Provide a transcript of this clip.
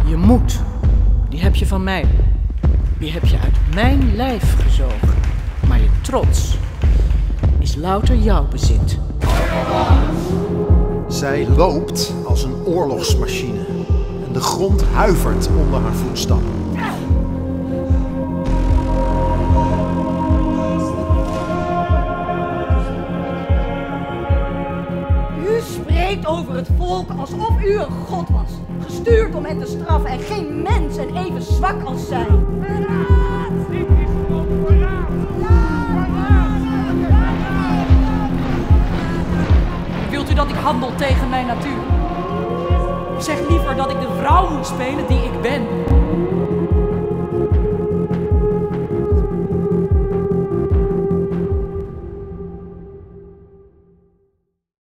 Je moed, die heb je van mij. Die heb je uit mijn lijf gezogen. Maar je trots is louter jouw bezit. Zij loopt als een oorlogsmachine. En de grond huivert onder haar voetstappen. U spreekt over het volk alsof u een god was. Gestuurd om hen te straffen en geen mens en even zwak als zij. Wilt u dat ik handel tegen mijn natuur? Zeg liever dat ik de vrouw moet spelen die ik ben.